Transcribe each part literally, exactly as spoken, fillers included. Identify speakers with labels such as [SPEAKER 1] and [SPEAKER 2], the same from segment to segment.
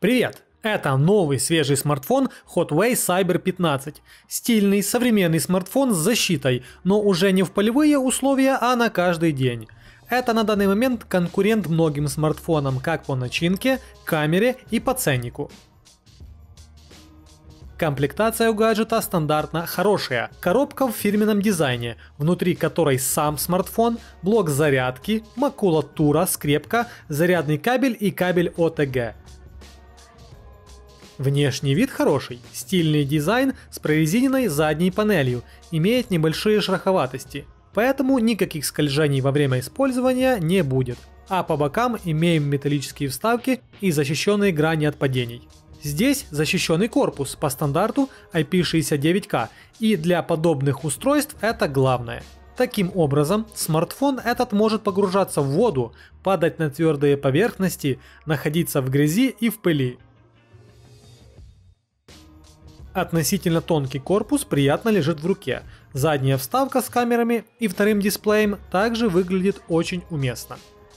[SPEAKER 1] Привет! Это новый свежий смартфон Hotway Cyber пятнадцать. Стильный, современный смартфон с защитой, но уже не в полевые условия, а на каждый день. Это на данный момент конкурент многим смартфонам как по начинке, камере и по ценнику. Комплектация у гаджета стандартно хорошая. Коробка в фирменном дизайне, внутри которой сам смартфон, блок зарядки, макулатура, скрепка, зарядный кабель и кабель о тэ гэ. Внешний вид хороший, стильный дизайн с прорезиненной задней панелью, имеет небольшие шероховатости, поэтому никаких скольжений во время использования не будет, а по бокам имеем металлические вставки и защищенные грани от падений. Здесь защищенный корпус по стандарту ай пи шестьдесят девять ка, и для подобных устройств это главное. Таким образом, смартфон этот может погружаться в воду, падать на твердые поверхности, находиться в грязи и в пыли. Относительно тонкий корпус приятно лежит в руке, задняя вставка с камерами и вторым дисплеем также выглядит очень уместно.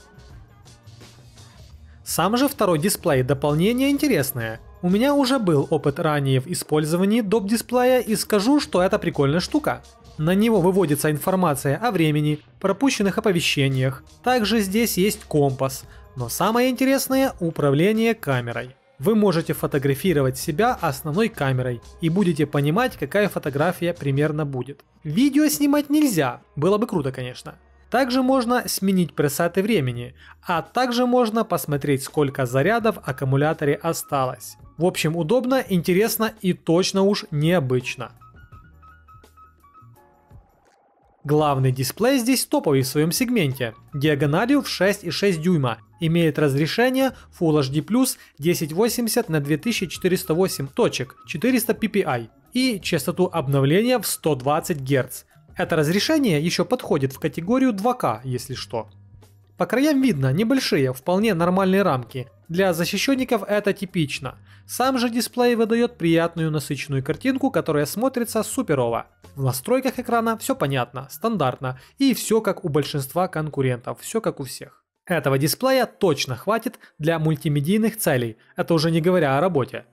[SPEAKER 1] Сам же второй дисплей дополнение интересное. У меня уже был опыт ранее в использовании доп. Дисплея и скажу, что это прикольная штука. На него выводится информация о времени, пропущенных оповещениях. Также здесь есть компас, но самое интересное – управление камерой. Вы можете фотографировать себя основной камерой и будете понимать, какая фотография примерно будет. Видео снимать нельзя, было бы круто, конечно. Также можно сменить пресеты времени, а также можно посмотреть, сколько зарядов в аккумуляторе осталось. В общем, удобно, интересно и точно уж необычно. Главный дисплей здесь топовый в своем сегменте, диагональю в шесть и шесть дюйма, имеет разрешение Full эйч ди плюс тысяча восемьдесят на две тысячи четыреста восемь точек, четыреста пи пи ай и частоту обновления в сто двадцать герц. Это разрешение еще подходит в категорию два ка, если что. По краям видно небольшие, вполне нормальные рамки. Для защищенников это типично. Сам же дисплей выдает приятную насыщенную картинку, которая смотрится суперово. В настройках экрана все понятно, стандартно и все как у большинства конкурентов, все как у всех. Этого дисплея точно хватит для мультимедийных целей, это уже не говоря о работе.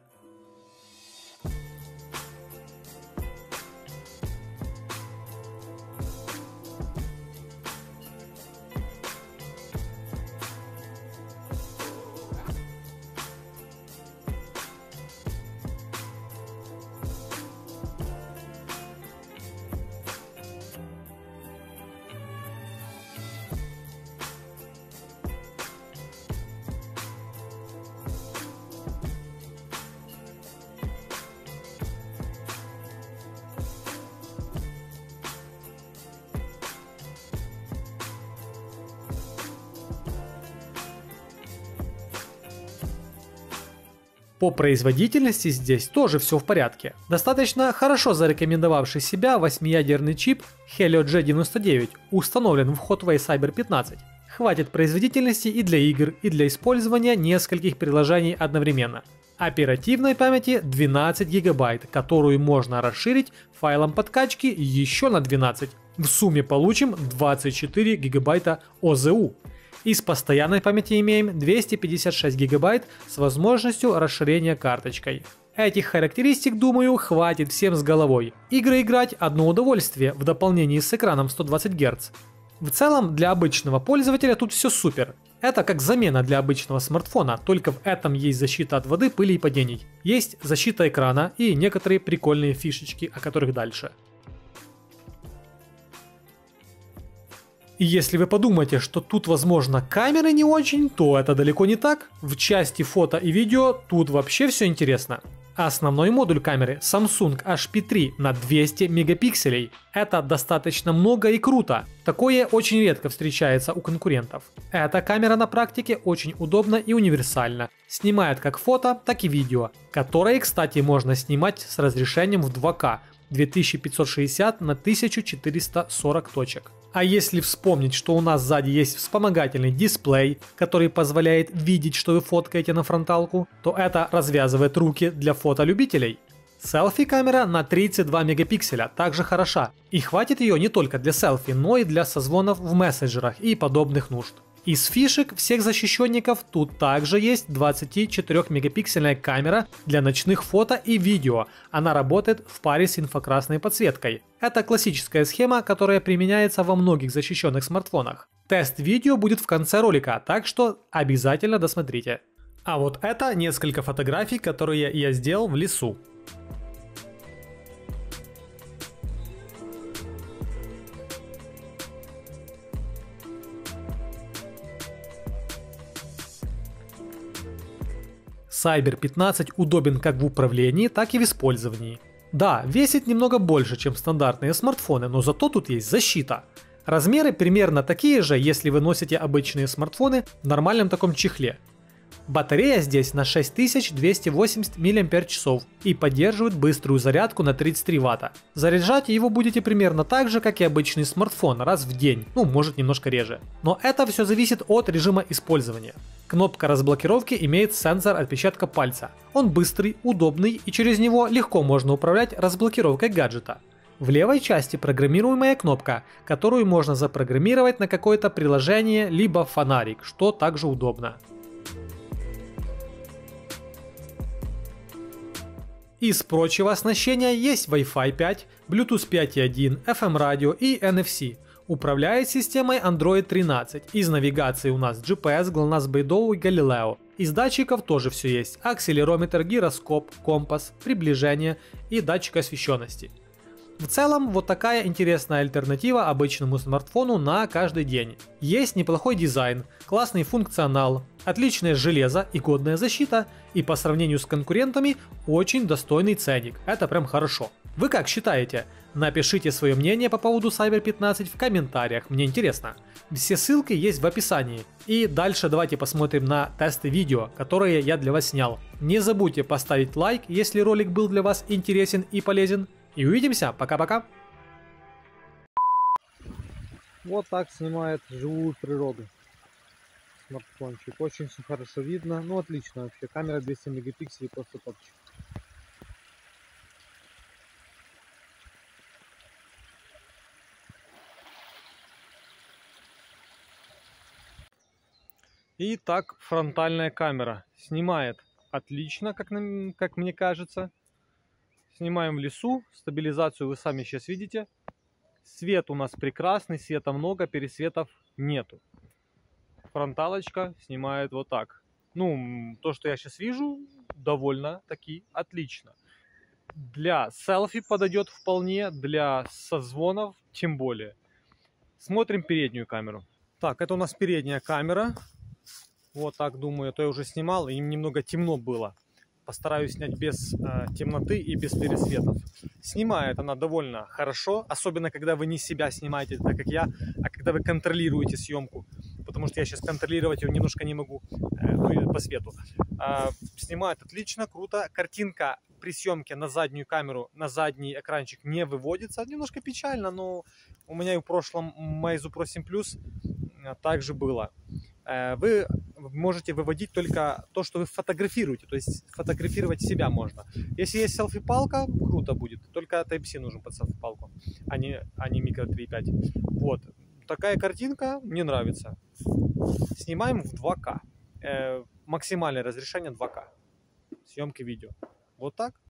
[SPEAKER 1] По производительности здесь тоже все в порядке. Достаточно хорошо зарекомендовавший себя восьмиядерный чип Helio джи девяносто девять установлен в Hotway Cyber пятнадцать. Хватит производительности и для игр, и для использования нескольких приложений одновременно. Оперативной памяти двенадцать гигабайт, которую можно расширить файлом подкачки еще на двенадцать. В сумме получим двадцать четыре гигабайта о зэ у. Из постоянной памяти имеем двести пятьдесят шесть гигабайт с возможностью расширения карточкой. Этих характеристик, думаю, хватит всем с головой. Игры играть одно удовольствие в дополнении с экраном сто двадцать герц. В целом, для обычного пользователя тут все супер. Это как замена для обычного смартфона, только в этом есть защита от воды, пыли и падений. Есть защита экрана и некоторые прикольные фишечки, о которых дальше. И если вы подумаете, что тут возможно камеры не очень, то это далеко не так. В части фото и видео тут вообще все интересно. Основной модуль камеры Samsung эйч пи три на двести мегапикселей. Это достаточно много и круто. Такое очень редко встречается у конкурентов. Эта камера на практике очень удобна и универсальна. Снимает как фото, так и видео, которые, кстати, можно снимать с разрешением в два ка две тысячи пятьсот шестьдесят на тысяча четыреста сорок точек. А если вспомнить, что у нас сзади есть вспомогательный дисплей, который позволяет видеть, что вы фоткаете на фронталку, то это развязывает руки для фотолюбителей. Селфи-камера на тридцать два мегапикселя также хороша, и хватит ее не только для селфи, но и для созвонов в мессенджерах и подобных нужд. Из фишек всех защищенников тут также есть двадцатичетырёхмегапиксельная камера для ночных фото и видео. Она работает в паре с инфракрасной подсветкой. Это классическая схема, которая применяется во многих защищенных смартфонах. Тест видео будет в конце ролика, так что обязательно досмотрите. А вот это несколько фотографий, которые я сделал в лесу. Cyber пятнадцать удобен как в управлении, так и в использовании. Да, весит немного больше, чем стандартные смартфоны, но зато тут есть защита. Размеры примерно такие же, если вы носите обычные смартфоны в нормальном таком чехле. Батарея здесь на шесть тысяч двести восемьдесят мАч и поддерживает быструю зарядку на тридцать три ватта. Заряжать его будете примерно так же, как и обычный смартфон, раз в день, ну может немножко реже. Но это все зависит от режима использования. Кнопка разблокировки имеет сенсор отпечатка пальца. Он быстрый, удобный и через него легко можно управлять разблокировкой гаджета. В левой части программируемая кнопка, которую можно запрограммировать на какое-то приложение либо фонарик, что также удобно. Из прочего оснащения есть Wi-Fi пять, Bluetooth пять и один, эф эм радио и эн эф си. Управляет системой Android тринадцать. Из навигации у нас джи пи эс, ГЛОНАСС, Beidou и Galileo. Из датчиков тоже все есть. Акселерометр, гироскоп, компас, приближение и датчик освещенности. В целом, вот такая интересная альтернатива обычному смартфону на каждый день. Есть неплохой дизайн, классный функционал, отличное железо и годная защита, и по сравнению с конкурентами очень достойный ценник. Это прям хорошо. Вы как считаете? Напишите свое мнение по поводу Cyber пятнадцать в комментариях, мне интересно. Все ссылки есть в описании. И дальше давайте посмотрим на тесты видео, которые я для вас снял. Не забудьте поставить лайк, если ролик был для вас интересен и полезен. И увидимся, пока-пока.
[SPEAKER 2] Вот так снимает живую природу смартфончик. Очень все хорошо видно. Ну отлично вообще. Камера двести мегапикселей, просто топчик. И так фронтальная камера снимает отлично, как, нам, как мне кажется. Снимаем в лесу, стабилизацию вы сами сейчас видите. Свет у нас прекрасный, света много, пересветов нету. Фронталочка снимает вот так. Ну, то, что я сейчас вижу, довольно-таки отлично. Для селфи подойдет вполне, для созвонов тем более. Смотрим переднюю камеру. Так, это у нас передняя камера. Вот так, думаю, это я уже снимал, им немного темно было. Постараюсь снять без э, темноты и без пересветов. Снимает она довольно хорошо, особенно когда вы не себя снимаете, так как я, а когда вы контролируете съемку. Потому что я сейчас контролировать ее немножко не могу э, ну, по свету. Э, снимает отлично, круто. Картинка при съемке на заднюю камеру, на задний экранчик не выводится. Немножко печально, но у меня и в прошлом Meizu Pro семь плюс также было. Э, вы можете выводить только то, что вы фотографируете, то есть фотографировать себя можно. Если есть селфи-палка, круто будет, только Type-C нужен под селфи-палку, а не, а не микро три и пять. Вот, такая картинка мне нравится. Снимаем в два ка, э, максимальное разрешение два ка, съемки видео. Вот так.